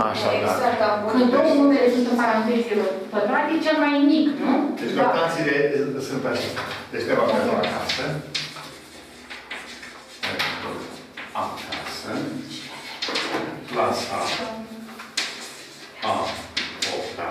Așadar. Când două numere sunt în parantezele pătrate, cel mai mic, nu? Deci locațiile sunt acestea. Deci te rog la acasă. Acasă. Clasa A8.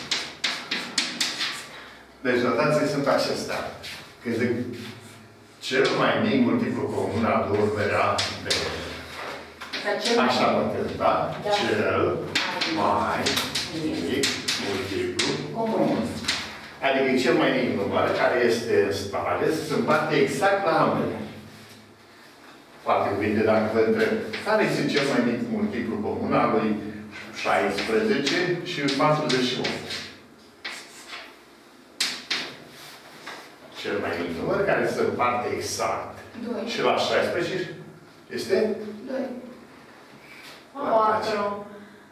Deci notațiile sunt acestea. Când zic cel mai mic multiplu comun a două numere A B. Așa notez, da? Cel mai mic multiplu comun. Adică cel mai mic număr care este în stare se împarte exact la ambele. Foarte bine dacă vă întreb care este cel mai mic multiplu comun al lui 16 și 48. Cel mai mic număr care se împarte exact. 2. Și la 16 este? 2. 4.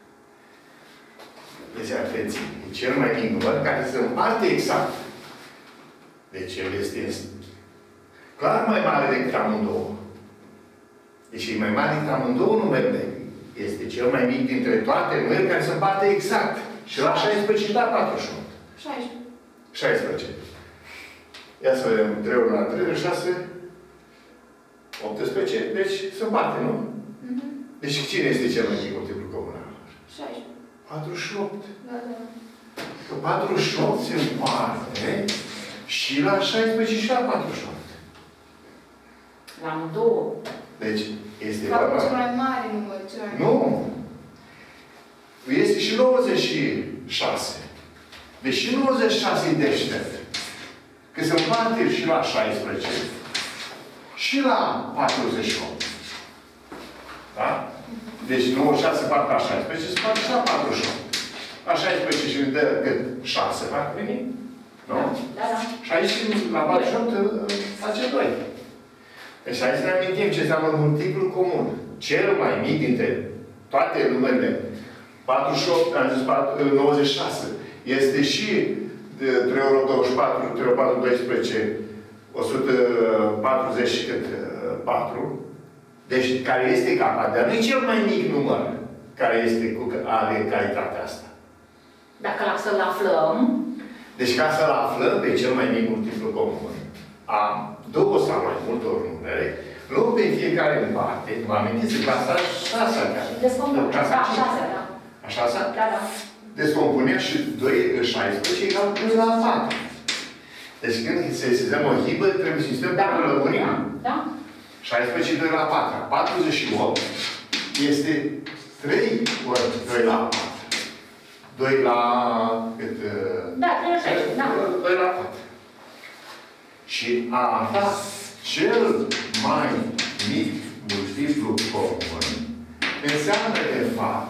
Deci, atenție. E cel mai mic număr care se împarte exact. Deci, el este clar mai mare decât amândouă. Deci, e mai mare decât amândouă numerele. Este cel mai mic dintre toate numerele care se împarte exact. Și la 16 da 48. 16. Ia să vedem. 3 ori la 3, 6, 18. Deci, se împarte, nu? Deci, cine este cel mai mic multiplu comun? 16. 48. Da. Că 48 se împarte și la 16 și la 48. La amândouă. Deci, este vorba... cel mai mare număr. Nu. Este și 96. Deci și 96 e deștept. Că se împarte și la 16 și la 48. Da? Deci 96 se parte la 16, se parte și la 48. La 16 și ne dă cât? 6, fac veni? Nu? Da. Și aici la 48 face 2. Deci aici ne amintim ce înseamnă multiplu comun. Cel mai mic dintre toate numerele. 48, am zis 96. Este și 3 ori 24, 3 ori 4, 12, 140 și cât? 4. Deci, care este capabil. Dar nu e cel mai mic număr care este are calitatea asta. Dacă să-l aflăm... Deci, ca să-l aflăm pe cel mai mic multiplu comun, a două sau mai multor numere, luăm pe fiecare în parte, mă amintiți, clasa 6 Descompunem. Da, 6, da. A 6? Da. Descompunem și 2, 16 egal 2 la 4. Deci, când sesizăm o hibă, trebuie să sistem pe lămurim. Da. 16 și 2 la 4. 48 este 3 ori 2 la 4. 2 la... cât? Da, 3 la 6. Da. 2 la 4. Și a afla cel mai mic multiplu comun înseamnă, de fapt,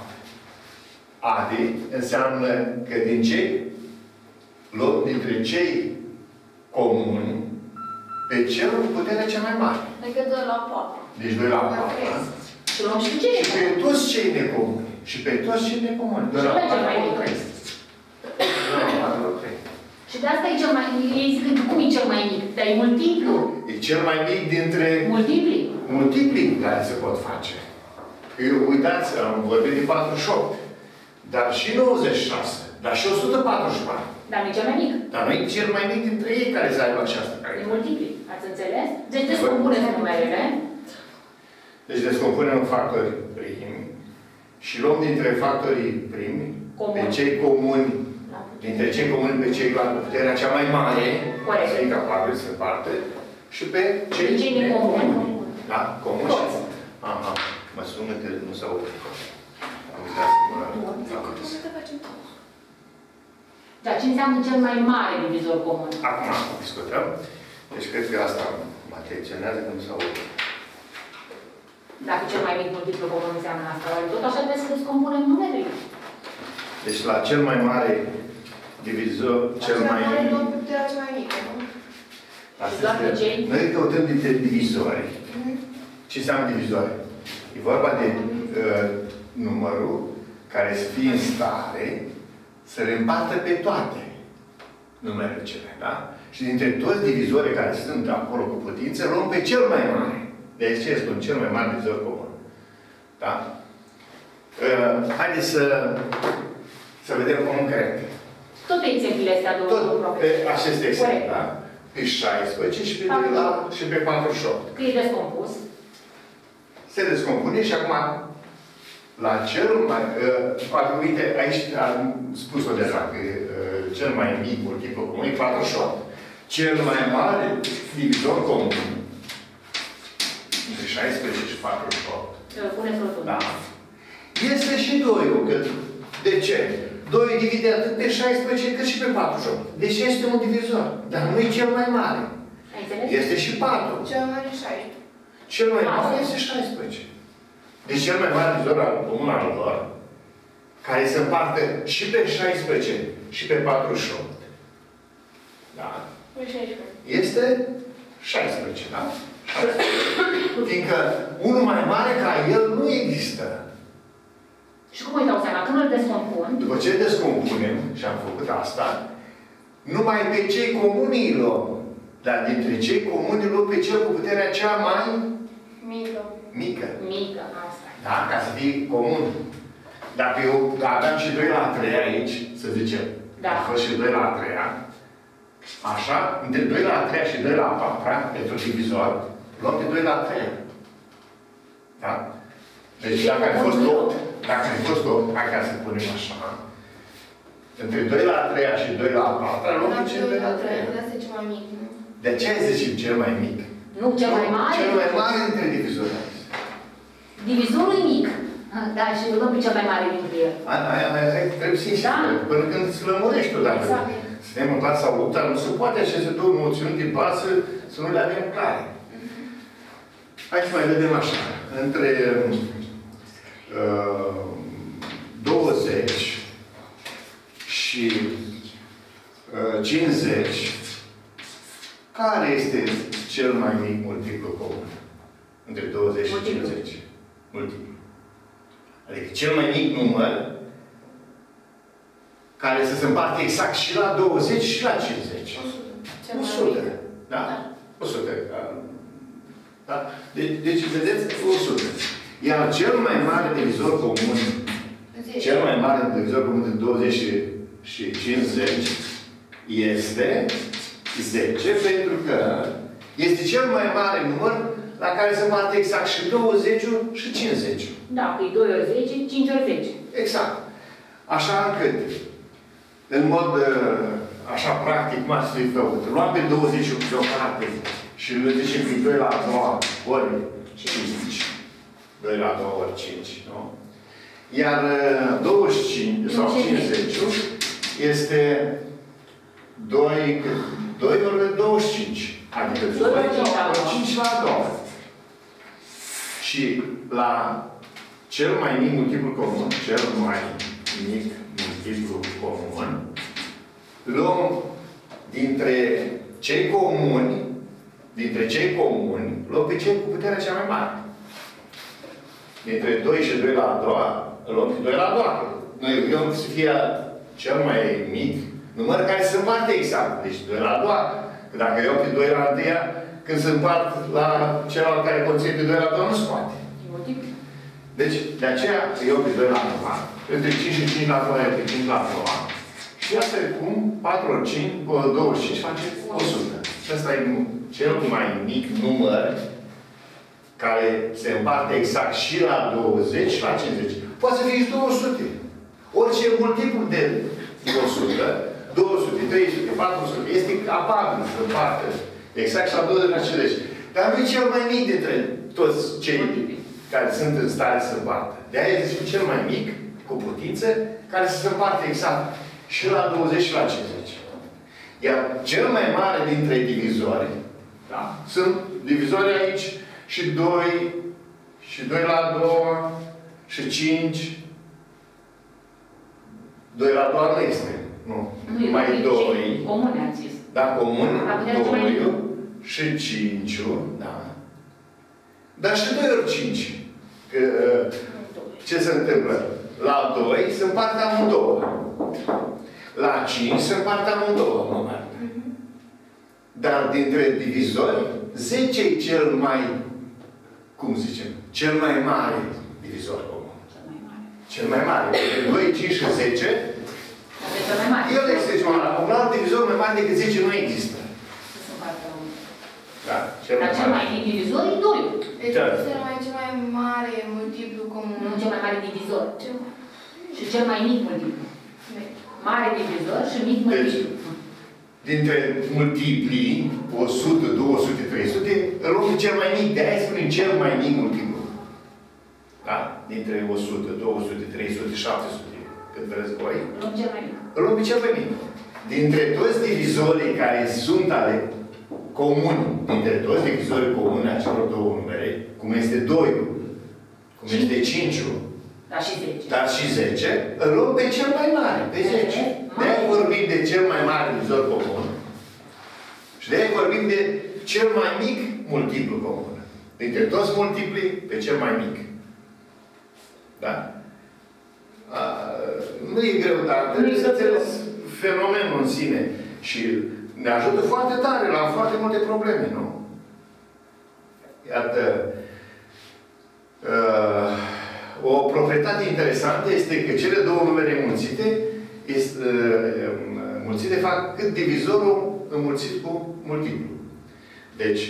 adi înseamnă că din dintre cei comuni, pe cel cu puterea cea mai mare. Adică 2 la 4. Deci 2 la 4. Și luăm și pe cei și pe toți cei necomuni. Și pe toți cei necomuni. 2 la 4 la 3. 2 la 4 la 3. Și de asta e cel mai mic. Ei zic, cum e cel mai mic? Dar e multiplu. E cel mai mic dintre... Multipli care se pot face. Uitați, am vorbit de 48. Dar și 96. Dar și 144. Dar nu e cel mai mic. Dar nu e cel mai mic dintre ei care să aibă această calitate. E multipli. Ați înțeles? Deci descompunem numerele. Deci descompunem factori primi și luăm dintre factorii primi pe cei comuni, dintre cei comuni pe cei la puterea cea mai mare, cei capabili să împartă, și pe cei necomuni. Da? Comuni. Aha. Mă sună că nu s-au am uitat să Dar ce înseamnă cel mai mare divizor comun? Acum discutăm. Deci cred că asta mă atenționează când s-au... Dacă cel mai mic multiplu comun înseamnă asta, tot așa trebuie să descompunem numerele. Deci la cel mai mare divizor, cel mai... La cel mai mare doar puterea cea mai mică, nu? Noi căutăm dintre divizori. Ce înseamnă divizoare? E vorba de numărul care să fie în stare să le împartă pe toate numerele cele, da? Și dintre toți divizorii care sunt acolo cu putință, luăm pe cel mai mare. Deci ce spun? Cel mai mare divizor comun. Da? Haideți să vedem concret. Tot exemplele astea, domnul profesor. Acest exemplu, da? Pe 16 și pe 48. Că e descompus. Se descompune și acum la cel mai... uite, aici am spus-o deja, că cel mai mic multiplu comun e 48. Cel mai mare divizor comun între 16 și 48. Puneți rotul. Da. Este și 2-ul. De ce? 2 divide atât pe 16 cât și pe 48. Deci este un divizor. Dar nu e cel mai mare. Ai înțeles? Este și 4. Cel mai mare 16. Cel mai mare este 16. Deci cel mai mare divizor al comun al lor, care se împarte și pe 16 și pe 48. Da? Este 16, da? 16. Fiindcă unul mai mare ca el nu există. Și cum îi dau seama? Când îl descompun? După ce îl descompunem, și am făcut asta, numai pe cei comuni îi luăm. Dar dintre cei comuni îi luăm pe cel cu puterea cea mai Mică. mică. Mică, asta. Da? Ca să fie comun. Dacă eu aveam și 2 la 3 aici, să zicem, da. a fost și 2 la 3, așa, între 2 la 3 și 2 la 4, pentru divizor, luăm pe 2 la 3. Da? Deci dacă ar fost 8, hai ca să punem așa, între 2 la 3 și 2 la 4, luăm pe cel 2 la 3. Asta e cel mai mic, nu? De ce ai zis cel mai mic? Nu, cel mai mare? Cel mai mare dintre divizori. Divizorul e mic. Da, și îl luăm pe cel mai mare dintre el. Aia trebuie să insist. Până când îți lămurești tu, dacă suntem în clasa 8, nu se poate aceste două noțiuni de bază să nu le avem clare. Hai să mai vedem așa. Între 20 și 50, care este cel mai mic multiplu comun? Între 20 și 50. Multiplu. Adică cel mai mic număr care să se împarte exact și la 20 și la 50. 100. Da? 100. Da? Deci, vedeți, 100. Iar cel mai mare divizor comun, cel mai mare divizor comun de 20 și 50 este 10, pentru că este cel mai mare număr la care se împarte exact și 20 și 50. Da, păi 2 ori 10, 5 ori 10. Exact. Așa încât, în mod așa practic, cum ați fi făcut. Luăm pe 28 deoparte și îl zicem pe 2 la 2 ori 5. 2 la 2 ori 5, nu? Iar 25 sau 50 este 2 ori 25. Adică 2 ori 5 la 2. Și la cel mai mic multiplu comun, luăm dintre cei comuni, luăm pe cei cu puterea cea mai mare. Dintre 2 și 2 la 2, luăm pe 2 la 2. Noi vrem să fie cel mai mic număr care se împarte exact. Deci 2 la 2. Dacă eu pe 2 la 1, când se împart la celălalt care conține pe 2 la 2, nu se poate. Deci, de aceea, eu pe 2 la 2. Între 5 și 5 la 2, pe 5 la 2. Și asta e cum 4 ori 5, 25 face 100. Și asta e cel mai mic număr care se împarte exact și la 20 și la 50. Poate să fie și 200. Orice multiplu de 200, 200, 300, 400, este capabil să împartă exact și la 20 la 50. Dar nu e cel mai mic dintre toți cei care sunt în stare să împartă. De-aia este cel mai mic, cu putință, care să se împarte exact și la 20 și la 50. Iar cel mai mare dintre divizori, da, sunt divizori aici și 2, și 2 la 2, și 5. 2 la 2 nu este. Nu. Mai 2. Comune ați zis. Da, comun. 2 și 5. Da. Dar și 2 ori 5. Că, ce se întâmplă? La 2 se împarte amândouă. La 5 se împarte amândouă număr. Dar dintre divizori, 10 e cel mai, cum zicem, cel mai mare divizor comun. Cel mai mare. 2, 5 și 10. Asta e cel mai mare. El este cel mai mare. Un alt divizor mai mare decât 10 nu există. Da, Dar cel mai mic divizor e 2. Deci cel mai mare multiplu comun. Nu cel mai mare divizor. Și cel mai mic multiplu. Mare divizor și mic multiplu. Dintre multiplii, 100, 200, 300, îl luăm cel mai mic. De-aia spunem cel mai mic multiplu. Da? Dintre 100, 200, 300, 700, cât vreți voi. Îl luăm cel mai mic. Îl luăm cel mai mic. Dintre toți divizorii care sunt ale comuni, dintre toți divizorii comuni a celor două numere, cum este 2, cum este 5, dar și 10. Dar și 10, îl luăm pe cel mai mare, pe 10. De-aia vorbim de cel mai mare divizor comun. Și de-aia vorbim de cel mai mic multiplu comun. Dintre toți multiplii, pe cel mai mic. Da? Nu e greu, dar trebuie să înțeles fenomenul în sine. Și ne ajută foarte tare la foarte multe probleme, nu? Iată, o proprietate interesantă este că cele două numere mulțite fac cât divizorul înmulțit cu multiplu. Deci,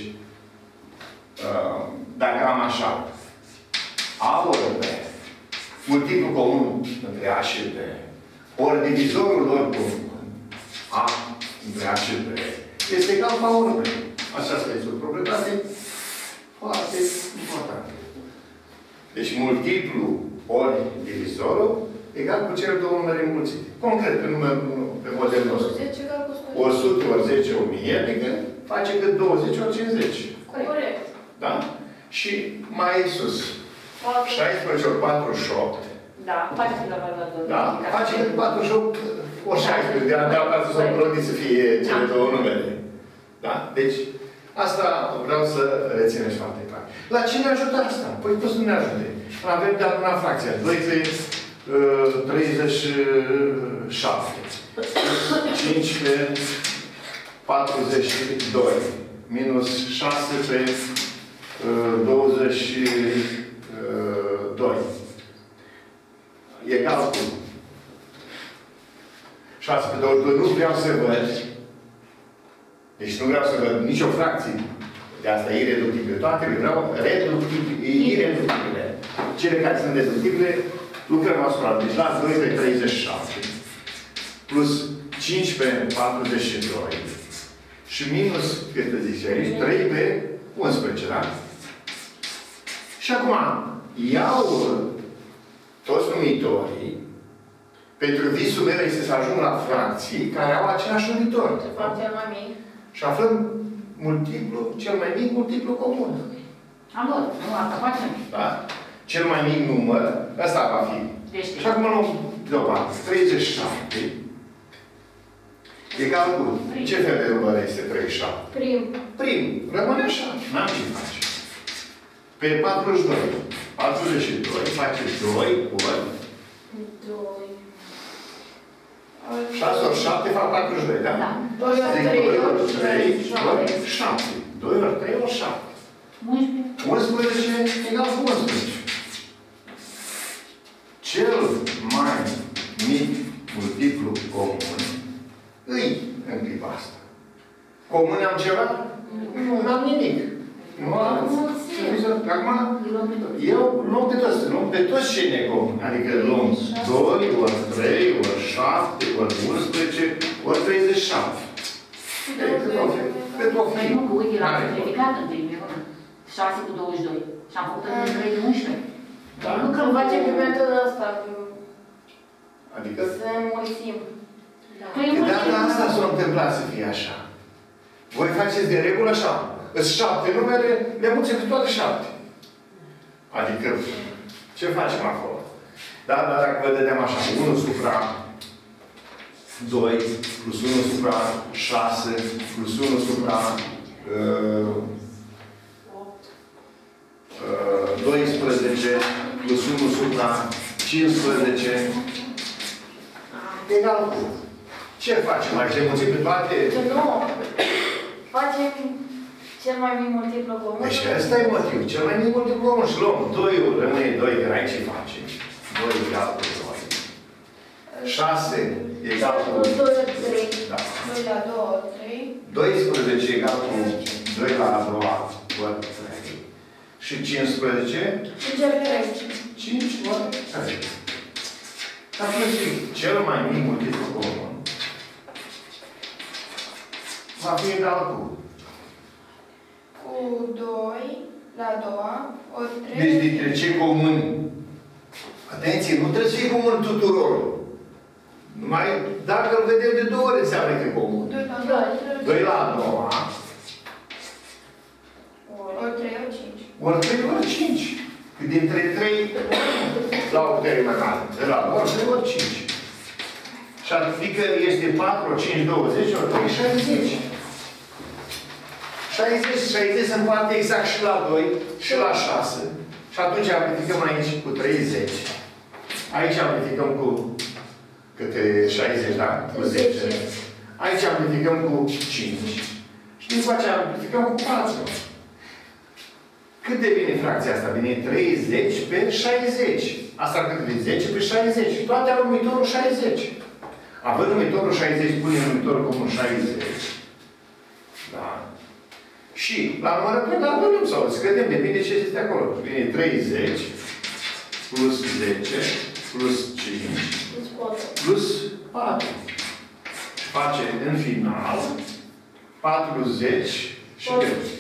dacă am așa, A ori B, multiplu comun între A și B, ori divizorul lor comun, A între A și B, este egal cu A ori B. Aceasta este o proprietate foarte importantă. Deci multiplu ori divizorul egal cu cele două numere înmulțite. Concret, pe modelul nostru. 100 ori 10, 1000, adică face cât 20 ori 50. Corect. Da? Și mai sus. 16 ori 48. Da, face cât la valoare. Da? Face cât 48 ori 16. De asta să să fie cele două numere. Da? Deci, asta vreau să rețineți foarte clar. La ce ne ajută asta? Păi tot să ne ajute. Avem de una fracția. 2 pe 37. 5 pe 42. Minus 6 pe 22. Egal cu 6 pe 22. Nu vreau să văd. Deci nu vreau să văd nicio fracție. De asta e ireductibilă. Toate le vreau ireductibile. Cele care sunt deductibile, lucrăm asupra. Deci la 2 pe 37. Plus 5 pe 42. Și minus, cât zice aici, 3 pe 11, da? Și acum, iau toți numitorii. Pentru visul meu este să ajung la fracții care au același numitor. Ce fac cel mai mic? Și aflăm multiplu, cel mai mic multiplu comun. Am luat, nu, asta facem. Da? Cel mai mic număr, ăsta va fi. Deci, și acum luăm deoparte. 37 egal cu ce fel de număr este 37? Prim. Prim. Rămâne așa. N-am ce face. Pe 42. 42 face 2 ori 6 ori 7 fac 42, da? Da. 2 ori 3 ori 7. 2 ori 3 ori 7. 11 egal cu 11. Cel mai mic multiplu comun îi în clipa asta. Comun am ceva? Nu am nimic. Nu am. Acum, eu luăm pe toți. Luăm pe toți ce ne comun. Adică luăm 2 ori 3 ori 7 ori 11 ori 37. Cât o fi? Păi nu, că uite, l-am simplificat întâi, 6 cu 22. Și am făcut în 3 de 11. Da. Nu când facem pe metoda asta. Adică? Să înmulțim. De data asta s-a întâmplat să fie așa. Voi faceți de regulă așa. Îți 7 numere, le mulțim pe toate 7. Adică, ce facem acolo? Dar dacă vă dădeam așa, 1 supra 2, plus 1 supra 6, plus 1 supra 12, plus 1 supra 15, egal cu. Ce facem? Mai le mulțim pe toate? Nu. Facem cel mai mic multiplu comun. Deci ăsta e motivul. Cel mai mic multiplu comun. Și luăm 2 rămâne 2, că n-ai ce face. 2 egal cu 2. 6 egal cu 2 la 3. Da. 2 la 2, 3. 12 egal cu 2 la a doua ori 3. Și 15? 5 ori 3. 5 ori 3. Atunci, cel mai mic multiplu comun va fi egal cu 2 la a doua ori 3. Deci dintre cei comuni. Atenție, nu trebuie să fie comun tuturor. Numai dacă îl vedem de 2 ori înseamnă că e comun. 2 la a doua ori 3 ori 5. ori 3 ori 5. Dintre 3 la o putere mai mare. De la ori 3 ori 5. Și adică este 4 ori 5, 20 ori 3, 60. 60 se împarte exact și la 2 și la 6. Și atunci amplificăm aici cu 30. Aici amplificăm cu câte 60, da? Cu 10. Aici amplificăm cu 5. Și după aceea amplificăm cu 4. Cât devine fracția asta? Vine 30 pe 60. Asta cât vine? 10 pe 60. Toate au numitorul 60. Având numitorul 60, punem numitorul comun 60. Da. Și la numărător, dar nu sau scădem, depinde ce este acolo. Vine 30 plus 10 plus 5 plus 4. Și face în final 40 și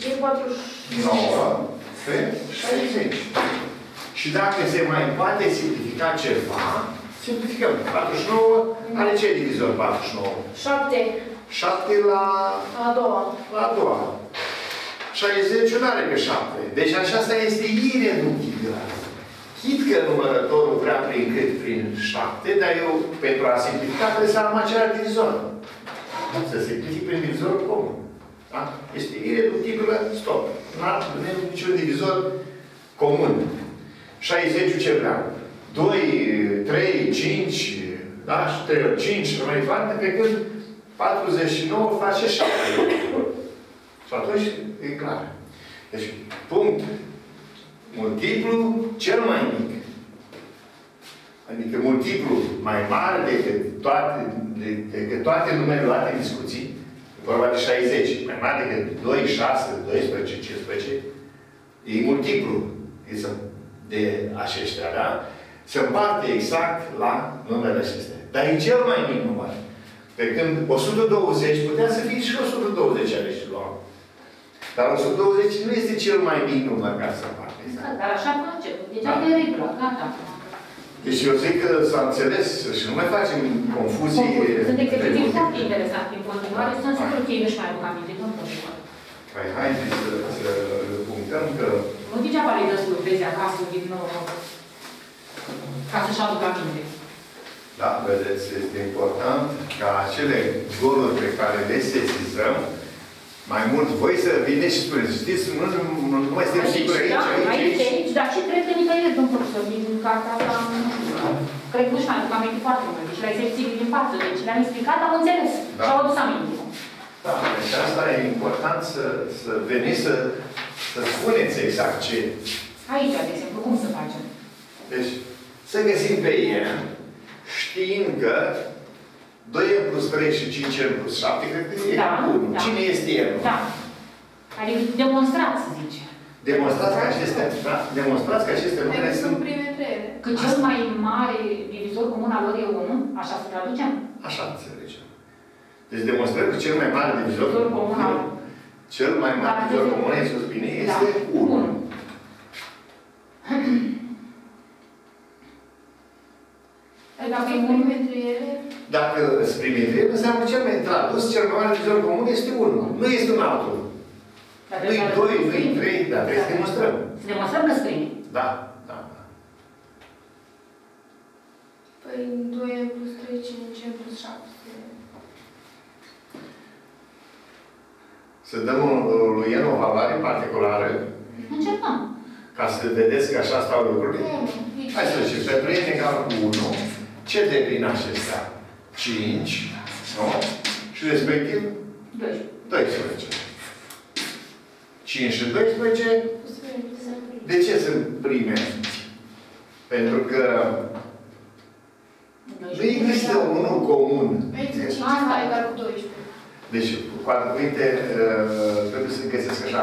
9 pe 60. Și dacă se mai poate simplifica ceva, simplificăm. 49 are ce divizor 49? 7. 7 la A doua. La a doua. 60 nu are pe 7. Deci aceasta este ireductibilă. Chit că numărătorul vrea prin cât? Prin 7, dar eu, pentru a simplifica, trebuie să am același divizor. Să simplific prin divizorul comun. Da? Este ireductibilă, stop. Nu avem niciun divizor comun. 60 ce vreau? 2, 3, 5, da? Și 3 ori 5 și mai departe, pe când 49 face 7. Și atunci e clar. Deci, punct multiplu cel mai mic. Adică multiplu mai mare decât toate numerele luate în discuții, vorba de 60, mai mare decât 2, 6, 12, 15, e multiplu de aceștia, da? Se împarte exact la numerele acestea. Dar e cel mai mic număr. Pe când 120 putea să fie și 120 ale și luam. Dar 120 nu este cel mai mic număr ca să împarte. Exact, dar așa face. Deci ai de regulă, gata. Deci eu zic că s-a înțeles și nu mai facem confuzii. Sunt exerciții foarte interesante în continuare. Sunt sigur că ei nu-și mai aduc aminte. Păi haideți să punctăm că... Nu degeaba le dă surprize acasă din nou ca să-și aducă aminte. Da, vedeți, este important ca acele goluri pe care le sesizăm, mai mult voi să vineți și spuneți, știți, nu mai suntem siguri aici. Dar ce cred că nicăieri, domn profesor, din cartea asta, cred că nu-și mai aduc aminte foarte mult. Deci la exerciții din față, deci le-am explicat, am înțeles. Da. Și au adus aminte. Da, deci asta e important să veniți să spuneți exact ce. Aici, de exemplu, cum să facem? Deci, să găsim pe el, știind că 2n plus 3 și 5n plus 7, cred că e 1. Da. Cine este el? Da. Adică demonstrați, zice. Demonstrați că acestea, da? Demonstrați că aceste numere sunt prime trei. Că cel mai mare divizor comun al lor e 1, așa să traducem? Așa înțelegem. Deci demonstrăm că cel mai mare divizor comun, cel mai mare divizor comun, ai spus bine, este 1. Dacă e prime între ele? Dacă îți primi între ele, înseamnă că cel mai tradus, cel mai mare divizor comun este 1. Nu este un altul. Nu-i 2, nu-i 3, dar trebuie să demonstrăm. Să demonstrăm că scrie. Da, da. Păi 2 plus 3, 5 plus 7. Să dăm lui el o valoare particulară. Încercăm. Ca să vedeți că așa stau lucrurile. Hai să zicem, pentru n egal cu 1, ce devin acestea? 5, nu? Și respectiv? 12. 5 și 12. De ce sunt prime? Pentru că Nu există unul comun. Nu există 5 egal cu 12. Deci, cu alte cuvinte, trebuie să găsesc așa.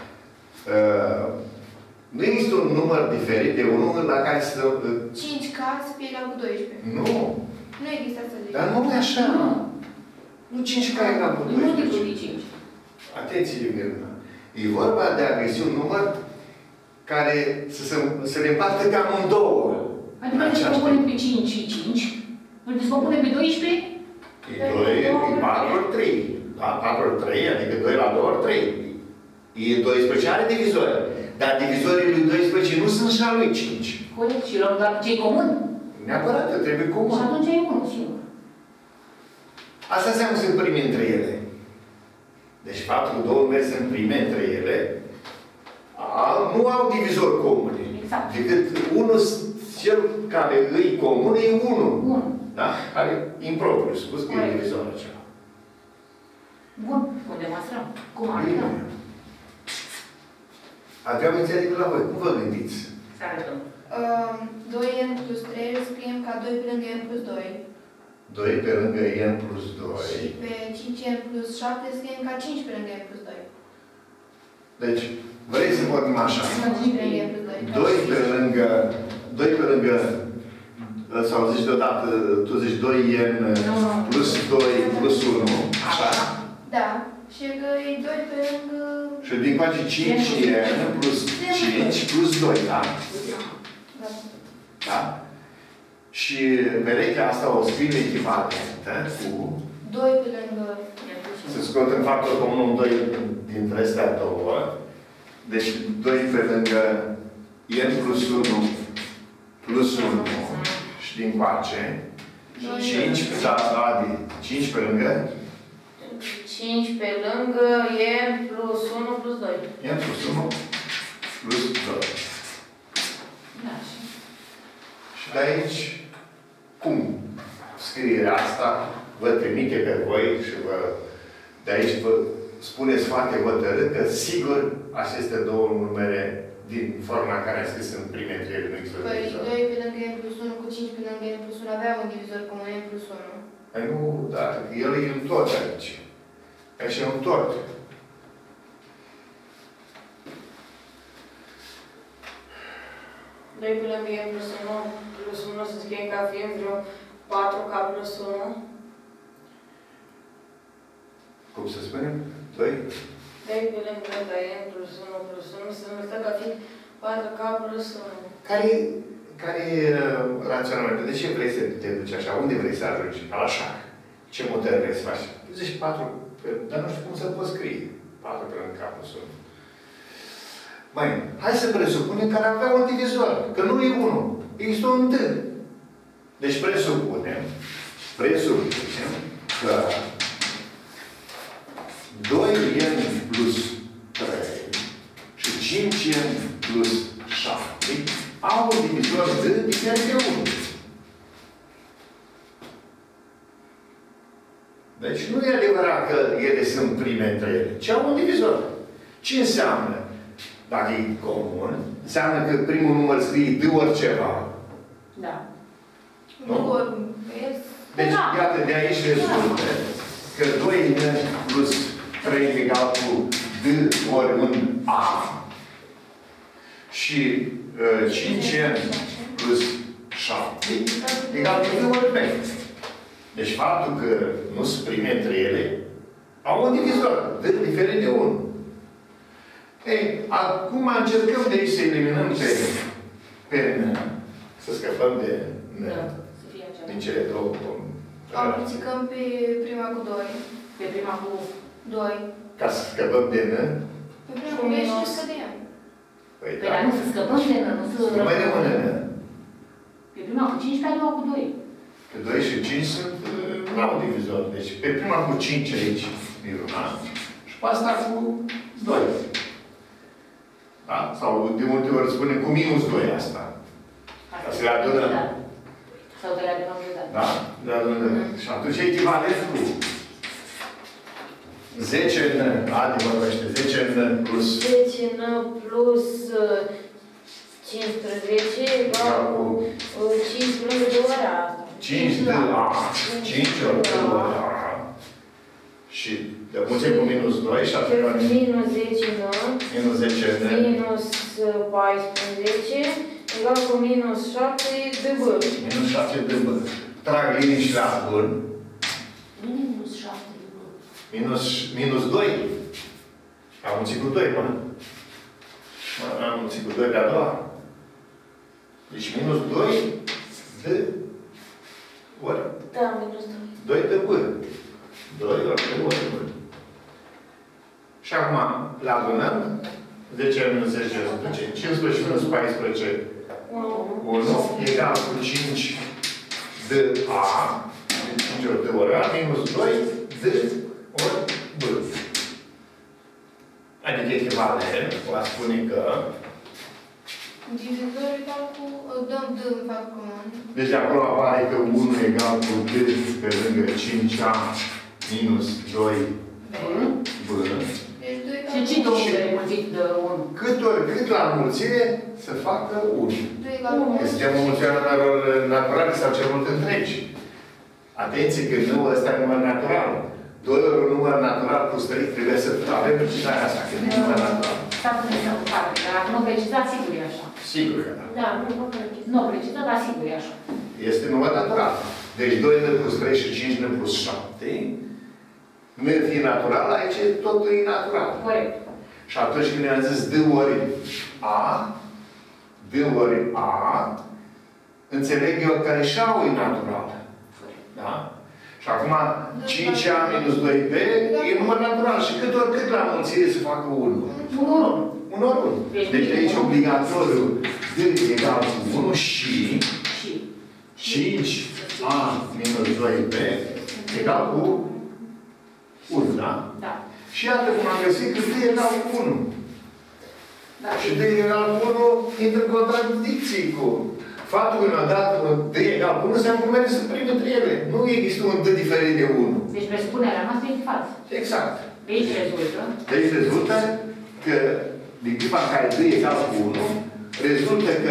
Nu există un număr diferit de unul la care să... 5K să fie egal cu 12. Nu. Nu există asta de. Dar nu e așa. Nu 5K egal cu 12. Nu multiplu de 5. Atenție, Miruna. E vorba de a găsi un număr care să le împartă ca amândouă. Adică îl descompunem pe 5 și 5. Îl descompunem pe 12? E 2, e 4 ori 3. Da? 4 ori 3, adică 2 la 2 ori 3. E 12 are divizori. Dar divizorii lui 12 nu sunt și a lui 5. Corect. Și luăm doar ce-i comun? Neapărat, trebuie comun. Și atunci e unul singur. Asta înseamnă să împrimi între ele. Deci faptul că două numere se împrime între ele, nu au divizor comune. Exact. Decât unul, cel care îi comun, e unul. Da? Care e impropriu, spus că e divizor acela. Bun. O demonstrăm. Cum arătăm? Aveam înțeleg la voi. Cum vă gândiți? Să arătăm. 2n plus 3 îl scriem ca 2 pe lângă n plus 2. 2 pe lângă n plus 2. Și pe 5n plus 7 îl scriem ca 5 pe lângă n plus 2. Deci, vrei să vorbim așa. 5 pe lângă n plus 2. 2 pe lângă, sau zici deodată, tu zici 2n plus 2 plus 1. Așa? Da. Și că e 2 pe lângă... Și din coace 5n plus 5 plus 2, da? Da. Da? Și perechea asta o scrie echivalentă cu... 2 pe lângă... Se scoate în factor comun un 2 dintre astea două. Deci 2 pe lângă n plus 1 plus 1 și din coace. 5 pe lângă 5 pe lângă n plus 1 plus 2. n plus 1 plus 2. Da. Și de aici, cum scrierea asta vă trimite pe voi și de aici vă spuneți foarte hotărât că sigur aceste două numere din forma în care am scris în prime trei nu există Păi divizor. 2 pe lângă n plus 1 cu 5 pe lângă n plus 1 avea un divizor comun n plus 1. Păi nu, dar el e un tot aici. Aici e un tot. Doi pe lângă n plus 1 să scriem ca fiind vreo 4k plus 1. Cum să spunem? 2? 2 pe lângă n plus 1 plus 1 să ne stă ca fiind 4k plus 1. Care e raționamentul? De ce vrei să te duci așa? Unde vrei să ajungi? La șac. Ce model vrei să faci? Zici 4, dar nu știu cum să poți scrie. 4 pe lângă K plus 1. Mai, hai să presupunem că ar avea un divizor. Că nu e 1. Există un 1. Deci presupunem că 2n plus 3 și 5n plus 7 au un divizor de diferit de 1. Deci nu e adevărat că ele sunt prime între ele, ci au un divizor. Ce înseamnă? Dacă e comun, înseamnă că primul număr scrie de oriceva. Da. Nu? Deci, Da. iată, de aici rezultă că 2n plus 3 egal cu d ori un a și 5n plus 7 egal cu d ori b. Deci faptul că nu se prime între ele, au un divizor, de diferit de 1. Ei, acum încercăm de aici să eliminăm pe n, să scăpăm de n. Din cele două. Amplificăm pe prima cu 2. Pe prima cu 2. Ca să scăpăm de n. Pe prima cu 2 și scădem. Păi Păi dar nu să scăpăm de n, nu să... Nu mai rămâne n. Pe prima cu 5, pe a doua cu 2. Pe 2 și 5 sunt la un divizor. Deci pe prima cu 5 aici, Miruna, și pe asta cu 2. Da? Sau de multe ori spunem cu minus 2 asta. Ca să le adunăm. Sau de la adunăm de dat. Da? Le adunăm. Și atunci e echivalent cu 10n, Adi vorbește, 10n plus 10n plus 15 egal cu 5 lângă de ora asta. 5 de A. 5 ori de A. Și de mulțim cu minus 2 și atunci... Minus 10 N. Minus 10 N. Minus 14 egal cu minus 7 de B. Minus 7 de B. Trag linii și la bun. Minus 7 de B. Minus 2. Am mulțit cu 2, până? Am mulțit cu 2 pe a doua. Deci minus 2 de ori. Da, minus 2 de B. 2 ori de ori de B. Și acum, la adunăm, 10 minus 10 se duce. 15 minus 14, 1, egal cu 5 de A, 5 ori de ori A, minus 2 de ori B. Adică echivalent, va spune că... Divizor egal cu... dăm D în fac comand. Deci acolo apare că 1 egal cu D pe lângă 5A minus 2 B. Și ce două de mulțit de 1? Cât la înmulțire să facă 1. Suntem o mulțime naturale sau cel mult întregi. Atenție că nu ăsta e număr natural. 2 ori un număr natural plus 3 trebuie să avem precizarea asta, că nu e număr natural. Stați în parte, dar nu precizat, sigur e așa. Sigur că da. Da, nu precizat. Nu precizat, dar sigur e așa. Este număr natural. Deci 2 n plus 3 și 5 n plus 7. Nu fi natural, aici totul e natural. Corect. Și atunci când am zis D ori A, D ori A, înțeleg eu că și A e natural. Da? Și acum 5A minus 2B e număr natural. Și cât la înmulțire să facă 1? 1 ori 1. Deci de aici obligatoriu D egal cu 1 și 5A minus 2B egal cu 1, da? Da. Și iată cum am găsit că D egal cu 1. Da. Și D egal cu 1 intră în contradicție cu faptul că mi-a dat un D egal cu 1 înseamnă că merge să prime între ele. Nu există un D diferit de 1. Deci presupunerea noastră e de față. Exact. De aici rezultă. De aici rezultă că din clipa în care D egal cu 1, rezultă că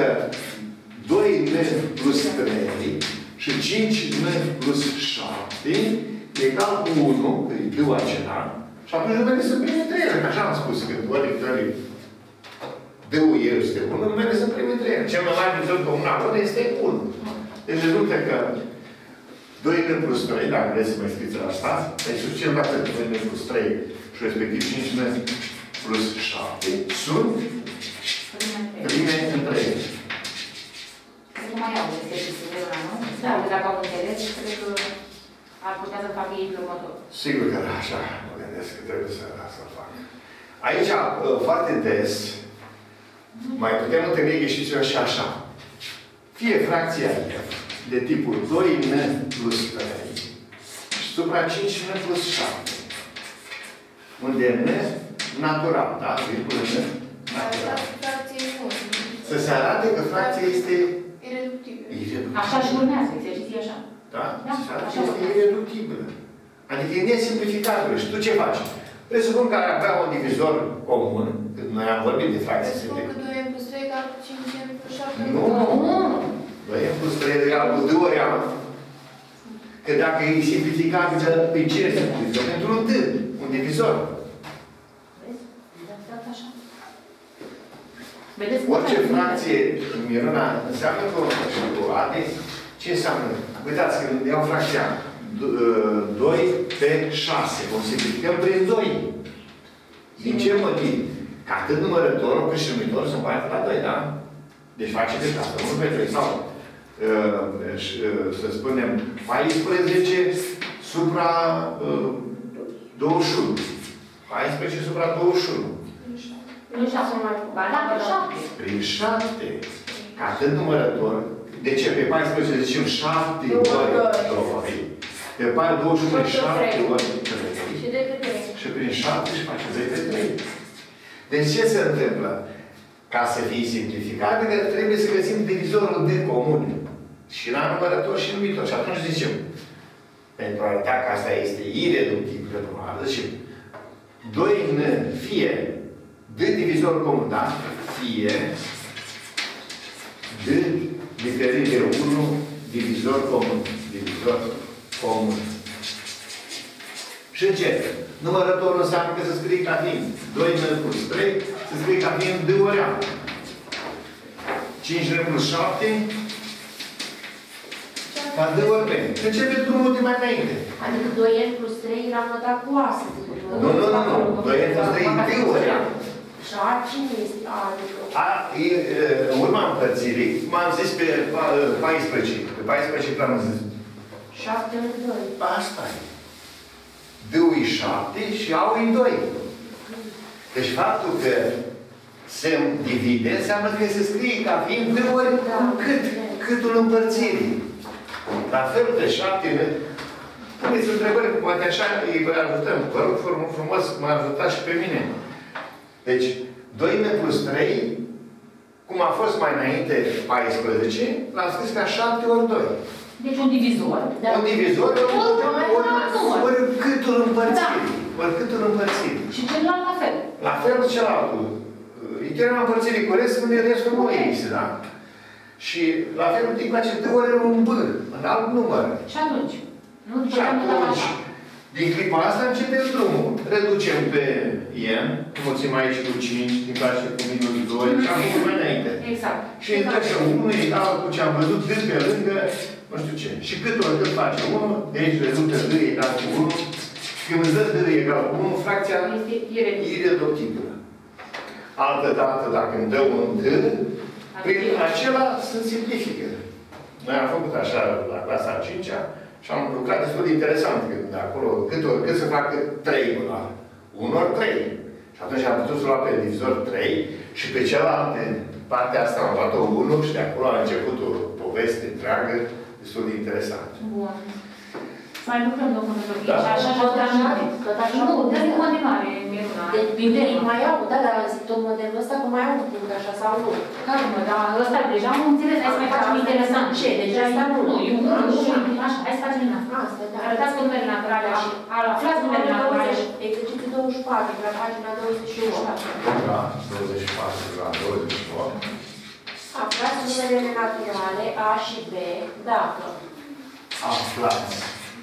2N plus 3 și 5N plus 7 egal cu 1, că e D acela, și atunci nu merge să prime între ele. Că așa am spus, că ori D-ul este 1, nu merge să prime între ele. Cel mai mare rezult comun acolo este 1. Deci rezultă că 2N plus 3, dacă vreți să mă scriți la asta, deci suficient atât 2N plus 3 și respectiv 5N plus 7 sunt prime între ele. Cred că mai au exercițiul ăla, nu? Da. Dacă au înțeles, cred că ar putea să facă ei pe următor. Sigur că așa mă gândesc că trebuie să-l fac. Aici, foarte des, mai putem întâlni ieșiți-o și așa. Fie fracția de tipul 2N plus 3 și supra 5N plus 7. Unde N natural, da? Virgulă N natural. Să se arate că fracția este ireductibilă. Așa și urmează, exerciții așa. Da? Se arate că este ireductibilă. Adică e nesimplificabilă. Și tu ce faci? Presupun că ar avea un divizor comun, când noi am vorbit de fracții. Presupun că 2M plus 3 egal cu 5M plus 7. Nu! 2M plus 3 egal cu 2 ori A. Că dacă e simplificabilă, pe cine se simplifică? Pentru un D, un divizor. Vezi? Exact așa. Vedeți? Orice fracție, Miruna, înseamnă că o ade, ce înseamnă? Uitați, când iau fracția 2 pe 6, cum simplificăm prin 2. Din ce motiv? Că atât numărătorul cât și numitorul se împarte la 2, da? Deci face de asta, 1 pe 3 sau să spunem 14 supra 21. 14 supra 21. Nu 6 mai ba da, pe 7. Prin 7. Că atât numărător. De ce? Pe 14 zicem 7 ori 2. Pe 21 ori 7 ori 3. Și 2 pe 3. Și prin 7 și face 2 pe 3. Deci ce se întâmplă? Ca să fie simplificat, trebuie să găsim divizorul de comun. Și la numărător și numitor. Și atunci zicem, pentru a arăta că asta este ireductibilă probabil, zicem 2N fie D divizor comun, da? Fie D diferit de 1 divizor comun. divizor comun. Și ce? Numărătorul înseamnă că se scrie ca fiind 2n plus 3, se scrie ca fiind 2 ori A. 5n plus 7, ca 2 ori B. Începe drumul de mai înainte. Adică 2n plus 3 era notat cu A. Nu. 2n plus 3 e 2 ori A. Și A cine este A? A, în urma împărțirii, m-am zis pe 14. Pe 14 l-am zis. 7 ori 2. Asta e. D-ul e 7 și A-ul e 2. Deci faptul că se divide înseamnă că se scrie ca fiind de ori câtul împărțirii. La fel de 7, puneți întrebări, poate așa îi vă ajutăm. Vă rog frumos, m-a ajutat și pe mine. Deci, 2n plus 3, cum a fost mai înainte 14, l-am scris ca 7 ori 2. Deci un divizor. Un divizor ori câtul împărțirii. Ori câtul împărțirii. Și celălalt la fel. La fel cealaltul. Iterăm împărțirii corect, unde restul nu există, da? Și la fel îi place de ori un B, în alt număr. Și atunci? Nu Și atunci, din clipa asta începe drumul. Reducem pe n, mulțim aici cu 5, din place cu minus 2, și am făcut mai înainte. Exact. Și intră 1 egal cu ce am văzut, d pe lângă, nu știu ce. Și cât ori cât face 1, de aici rezultă d egal cu 1. Când îți dă d egal cu 1, fracția este ireductibilă. Altă dată, dacă îmi dă un d, prin acela se simplifică. Noi am făcut așa la clasa a 5-a și am lucrat destul de interesant. Că de acolo, cât să facă 3 la 1 ori 3. Și atunci am putut să luăm pe divizor 3 și pe cealaltă partea asta am luat-o 1 și de acolo a început o poveste întreagă destul de interesantă. Bun. Mai lucrăm, domnul Zorghici, Da. așa și tot așa. Nu, dă în continuare, Miruna. Deci mai au, da, dar zic tot modelul ăsta, că mai au un punct așa sau nu. Calmă, dar ăsta deja am înțeles, hai să mai facem interesant. Ce? Deci asta nu. Nu, eu nu, așa, hai să facem din asta. Asta, da. Arătați cu numere naturale și aflați numere naturale și... Exercițiul 24, la pagina 28. Da, 24 la 28. Aflați numerele naturale A și B dacă Aflați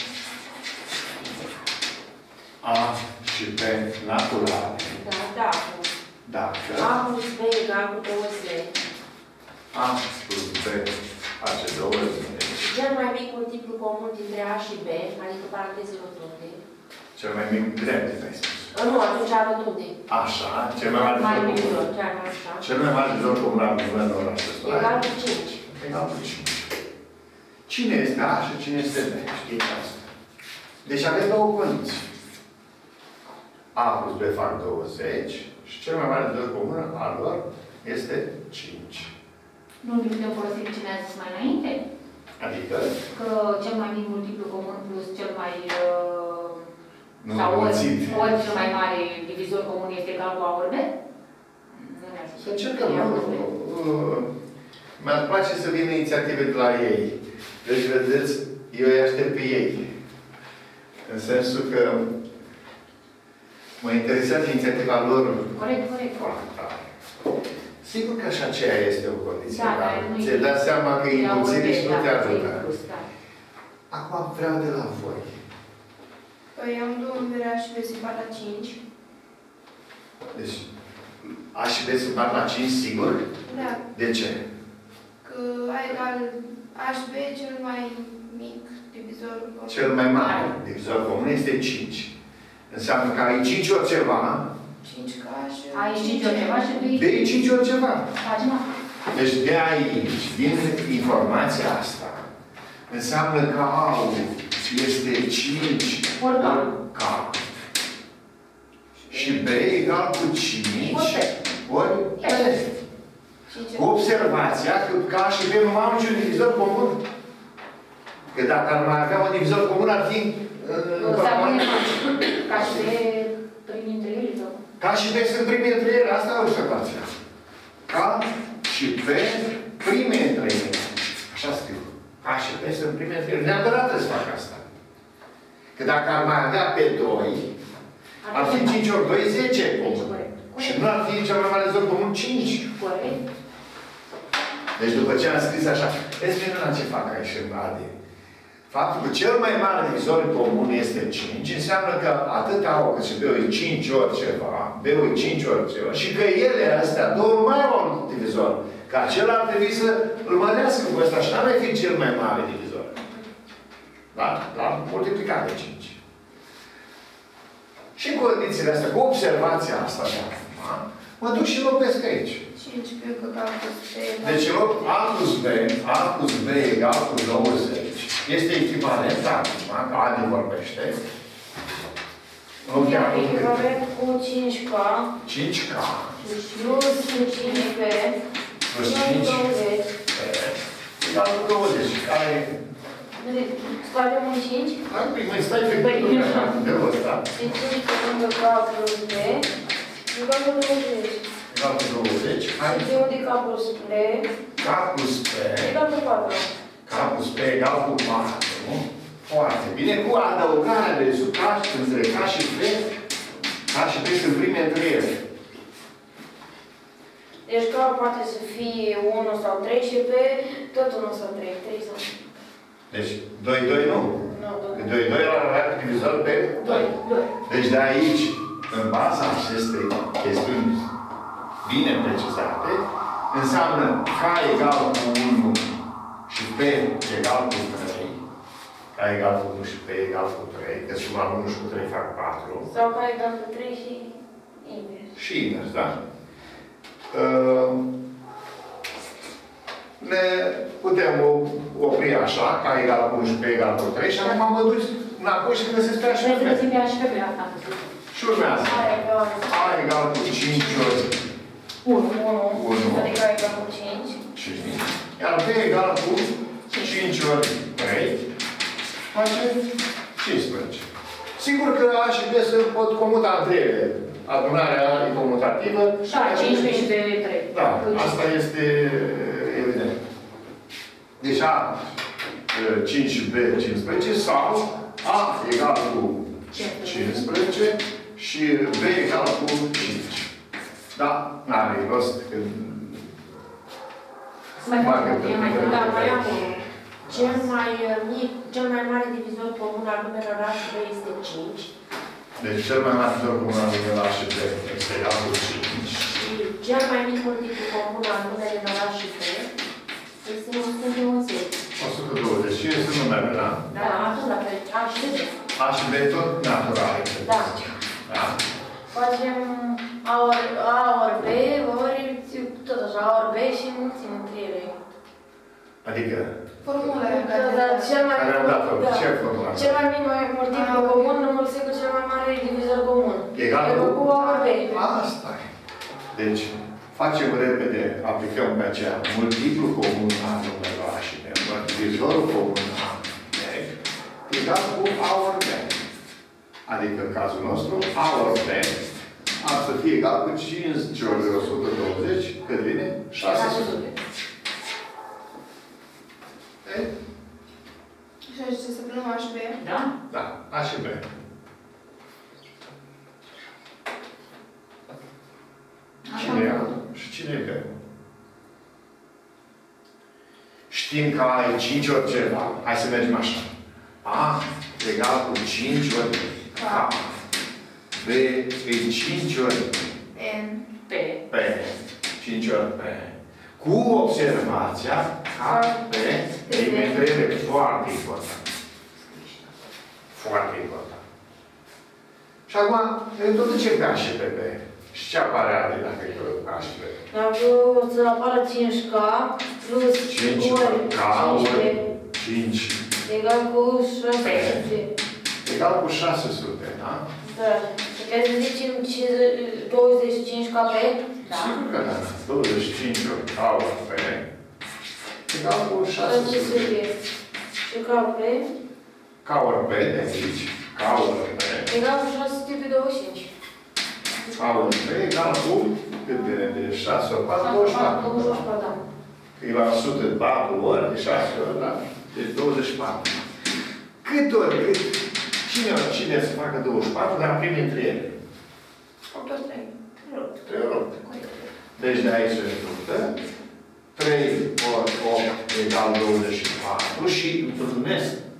A și B naturale. Da, Dacă A plus B egal cu 20. A plus B face 20. Cel mai mic multiplu comun dintre A și B, adică paranteze rotunde. Cel mai mic drept, ai spus. Nu, atunci rotunde. Așa, cel mai mare Mai vizor mic, chiar așa. Cel mai mare vizor comun al numărelor acestora. Egal cu 5. Egal cu 5. Cine este A și cine este B? Știți asta. Deci avem două condiții. A plus B fac 20 și cel mai mare vizor comun al lor este 5. Nu ne putem folosi cine a zis mai înainte? Adică? Că cel mai mic multiplu comun plus cel mai... Nu sau ori cel mai mare divizor comun este egal cu A ori B? Să încercăm. Mi-ar place să vină inițiative de la ei. Deci, vedeți, eu îi aștept pe ei. În sensul că mă interesează inițiativa lor. Corect. Foarte tare. Sigur că așa aceea este o condiție. Da, dar nu ți-ai dat seama că e impulsiv și nu te ajută. Da. Acum vreau de la voi. Păi am două numere A și B se bat la 5. Deci, A și B se bat la 5, sigur? Da. De ce? Că A egal A și B cel mai mic divizor comun. Cel mai mare divizor comun este 5. Înseamnă că ai 5 ori ceva, 5 ca și... Ai 5 ori ceva și de 5 ori ceva. pagina. Deci de aici, din informația asta, înseamnă că A-ul este 5 ori K. Și B egal cu 5 ori P. Cu 5. observația că K și B nu au niciun divizor comun. Că dacă ar mai avea un divizor comun, ar fi... Ca și B primi între ele sau? K și B sunt prime între ele. Asta e observația. K și B prime între ele. Așa scriu. K și B sunt prime între ele. Neapărat trebuie să fac asta. Că dacă ar mai avea pe 2, ar fi 5 ori 2, 10 comun. Și nu ar fi cel mai mare zor comun 5. Corect. Deci după ce am scris așa, vezi minunat ce fac aici în AD. Faptul că cel mai mare divizor comun este 5, înseamnă că atât A cât și B e 5 ori ceva, B e 5 ori ceva, și că ele, astea două, nu mai au un divizor. Că acela ar trebui să îl mărească cu ăsta și n-ar mai fi cel mai mare divizor. Da? L-am multiplicat de 5. Și în condițiile astea, cu observația asta de acum, mă duc și locuiesc aici. 5 pe A plus B. Deci în loc A plus B egal cu 20 este echivalent acum, că Adi vorbește. Echivalent cu 5K. 5K. Plus 5B. Plus 5B. Egal cu 20. Care e? Scoatem un 5. Hai, mai stai pe de ăsta. Și 5 pe lângă K plus B. Egal cu 20. Egal cu 20. Hai. Și de unde K plus B? K plus B. Egal cu 4. K plus B egal cu 4. Foarte bine. Cu adăugarea de rezultat între K și B. K și B sunt prime între ele. Deci K poate să fie 1 sau 3 și B tot 1 sau 3. 3 sau 3. Deci 2, 2 nu. Că 2, 2 are divizor pe 2. Deci de aici, în baza acestei chestiuni bine precizate, înseamnă K egal cu 1 și P egal cu 3. K egal cu 1 și P egal cu 3. Că suma 1 și cu 3 fac 4. Sau K egal cu 3 și invers. Și invers, da? Ne putem opri așa, K egal cu 1 și P egal cu 3 și acum mă duci înapoi și găsesc pe așa. Noi găsim pe așa pe asta. Și urmează. A egal cu 5 ori 1. Adică A egal cu 5. 5. Iar B egal cu 5 ori 3 face 15. Sigur că A și B se pot comuta între ele. Adunarea e comutativă. Da, 15 și B 3. Da, asta este evident. Deci A 5 și B 15 sau A egal cu 15 și B egal cu 5. Da? N-are rost când mai am unul. Cel mai mare divizor comun al numerelor A și B este 5. Deci cel mai mare divizor comun al numerelor A și B este egal cu 5. Și cel mai mic multiplu comun al numerelor A și B este 120. 120. Cine sunt numerele, da? Da, atunci la fel, A și B. A și B tot naturale. Da. Da. Facem A ori B, ori tot așa, A ori B și mulțim între ele. Adică? Formula Cel mai mic, ce formula? Cel mai mic multiplu comun înmulțit cu cel mai mare divizor comun. Egal cu A ori B. Asta e. Deci, facem repede, aplicăm pe aceea multiplu comun A numerul A și B. Divizorul comun A egal cu A ori B. Adică în cazul nostru, A ori B ar să fie egal cu 5 ori 120, cât vine? 600. Și aici să punem A și B? Da? Da, A și B. Cine e A? Și cine e B? Știm că A e 5 ori ceva. Hai să mergem așa. A egal cu 5 ori K. B e 5 ori N. P. 5 ori P. Cu observația K, P, trebuie foarte important. Foarte important. Și acum, introducem pe A și pe B. Și ce apare are dacă e pe A și pe B? Dacă o să apară 5K plus 5 ori K ori 5. Egal cu 600. Egal cu 600, da? Da. Și trebuie să zicem 25 KP? Da. Sigur că da. 25 ori K ori P. Egal cu 600. Și KP? K ori P de aici. K ori P. Egal cu 600 pe 25. K ori P egal cu cât de 6 ori 4? 24. 24, da. Că e la 104 ori de 6 ori, da? Deci 24. Cât ori, cât? Cine să facă 24, dar prime între ele? 8 ori 3. 3 ori 8. Deci de aici se rezultă 3 ori 8 egal 24 și întrunesc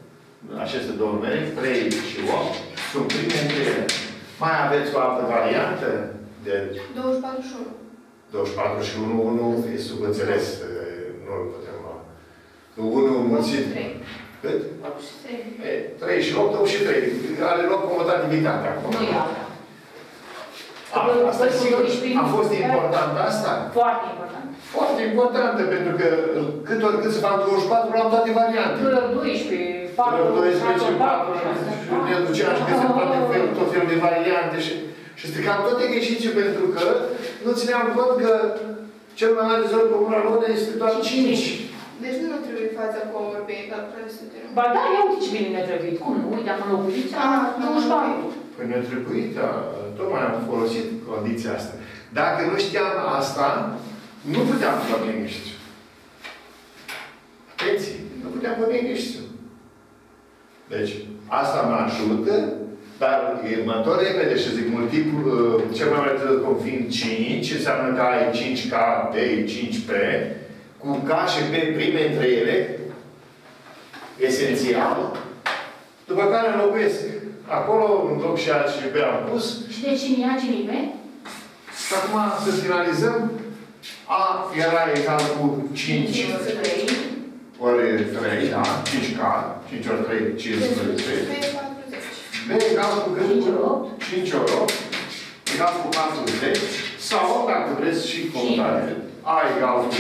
aceste două numere, 3 și 8, sunt prime între ele. Mai aveți o altă variantă de 24 și 1. 24 și 1, 1 e subînțeles, nu îl putem lua. 1 înmulțit. 3. Cât? 8 și 3. 3 și 8, 8 și 3. Are loc comutativitate acum. Nu e alta. Asta sigur, a fost important asta? Foarte important. Foarte importantă, pentru că cât ori cât se fac 24, luam toate variante. 12, 4, 12, 4, și ne duceam și găsim toate felul, tot felul de variante și stricam tot exercițiul pentru că nu țineam cont că cel mai mare rezolv comun al lor este doar 5. Deci nu trebuie fața cu ori pe calculare studiu. Ba da, ia uite ce bine ne-a trebuit. Cum nu? Uite, am înlocuit 24. Păi ne-a trebuit, tocmai am folosit condiția asta. Dacă nu știam asta, nu puteam să fac exercițiu. Atenție, nu puteam face exercițiu. Deci, asta mă ajută, dar mă tot repede și zic, multiplul, cel mai mare cum fiind 5, înseamnă că ai 5K, P, 5P, cu K și P prime între ele, esențial, după care înlocuiesc. Acolo, în loc și A și B am pus. Și de cine A, cine B? Și acum să finalizăm. A era egal cu 5 ori 3, da? 5K. 5 ori 3, 15. B egal cu cât? 5 ori 8. Egal cu 40. Sau, dacă vreți, și comutabil. A egal cu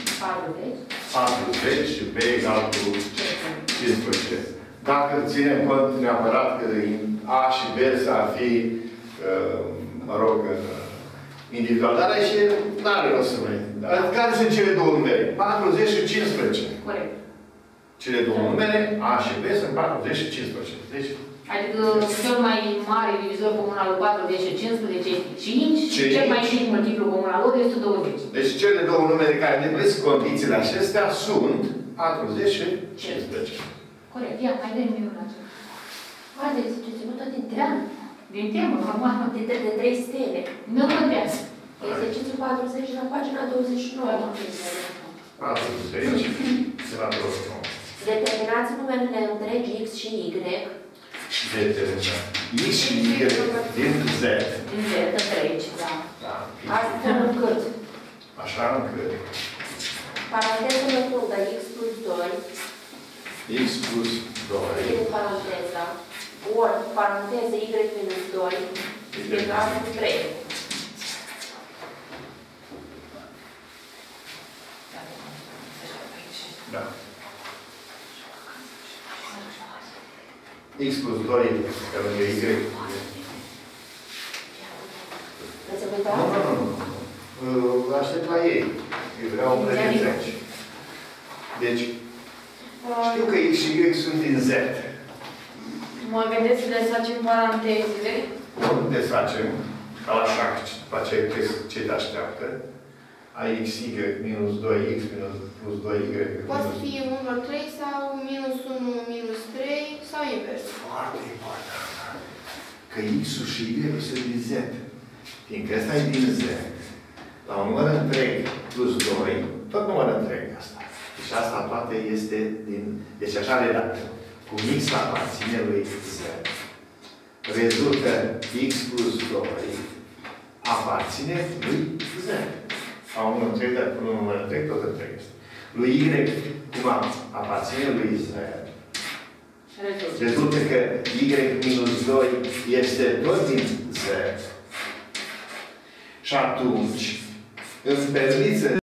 40 și B egal cu 15. Dacă ținem cont neapărat că A și B să fi, mă rog, individual. Dar aici nu are rost să mai. Care sunt cele două numere? 40 și 15. Corect. Cele două numere, A și B, sunt 40 și 15. Deci, adică cel mai mare divizor comun al lui 40 și 15 este 5 și cel mai mic multiplu comun al lor este 20. Deci cele două numere care îndeplinesc condițiile acestea sunt 40 și 15. Corect. Ia, hai de minunat la acela. Haide, ziceți-mă tot din temă. Din temă, normal. De 3 stele. Nu contează. Exercițiul 40 la pagina 29. 40 se va 29. Determinați numerele întregi X și Y. Determinat. X și Y din Z. Din Z, întregi, da. Astfel încât. Așa încât. Parantezele fructă X plus 2. X plus 2. Din paranteza. Ori paranteză Y minus 2. Egal cu 3. Da. X plus 2 pe lângă Y. Vreți să vă uitați? Nu. Aștept la ei. Eu vreau un prezență aici. Deci, știu că X și Y sunt din Z. Mă gândesc să desfacem parantezele. Nu desfacem, ca la șac, după aceea ce te așteaptă. Ai XY minus 2X plus 2Y. Poate să fie 1 ori 3 sau minus 1 minus 3 sau invers. Foarte important. Că X-ul și Y-ul sunt din Z. Fiindcă ăsta e din Z. La un număr întreg plus 2, tot număr întreg asta. Deci asta toate este din... Deci așa redactă. Cu X aparține lui Z. Rezultă X plus 2 aparține lui Z. La un număr întreg, dar cu un număr întreg, tot întreg este. Lui Y, cum aparține lui Z. Rezultă că Y minus 2 este tot din Z. Și atunci îmi permit să